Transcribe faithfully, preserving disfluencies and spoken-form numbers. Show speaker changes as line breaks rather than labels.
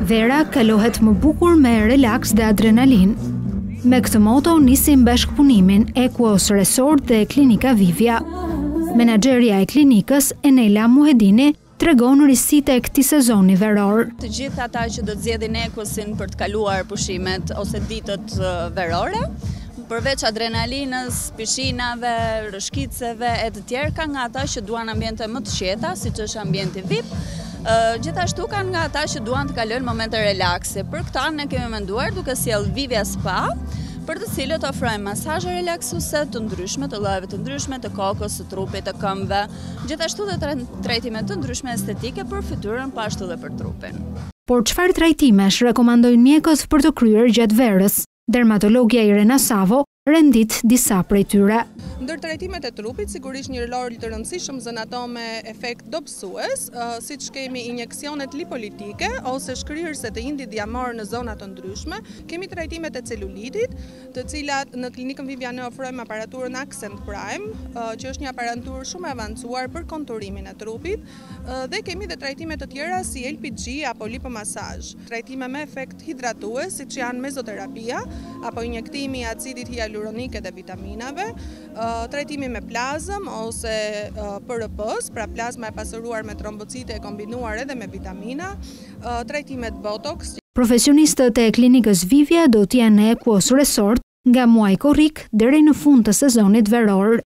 Vera kalohet më bukur me relax dhe adrenalin. Me këtë moto nisim bashkëpunimin Equos Resort dhe Klinika Vivia. Menaxherja e klinikës, Enela Muhedini, tregon risitë e këtij sezoni veror.
Të gjithë ata që do të zgjedhin Equosin për të kaluar pushimet ose ditët verore, përveç adrenalinës, pishinave, rëshkiceve e të tjerë, ka nga ata që duan ambiente më të qeta, siç është ambienti V I P. Gjithashtu kanë nga ata që duan të kalojnë momente relaksi. Për këtë ne kemi menduar duke sjellë Vivia Spa, për të cilët ofrojmë masazhe relaksuese të ndryshme, të llojeve të ndryshme, të kokës, të trupit, të këmbëve, gjithashtu dhe trajtime të ndryshme estetike për fytyrën, po ashtu dhe për trupin.
Por çfarë trajtimesh rekomandojnë mjekët për të kryer gjatë verës? Dermatologja Irena Savo rendit disa prej tyre.
Ndër trajtimet e trupit, sigurisht një rol të rëndësishëm zën ato me efekt dobësues, siç kemi injeksionet lipolitike ose shkrirëse të indit diamor në zona të ndryshme. Kemi trajtimet e celulitit, të cilat në klinikën Vivia ne ofrojmë aparaturën Accent Prime, që është një aparaturë shumë e avancuar për konturimin e trupit, dhe kemi dhe trajtime të tjera si L P G apo lipomasazh. Trajtime me efekt hidratues, siç janë mezoterapia apo injektimi i acidit hialuronike dhe vitaminave, trajtimi me plazëm ose P R P-s, pra plazma e pasuruar me trombocite e kombinuar edhe me vitamina, trajtimet botox.
Profesionistët e klinikës Vivia do të jenë në Equos Resort nga muaji korrik deri në fund të sezonit veror.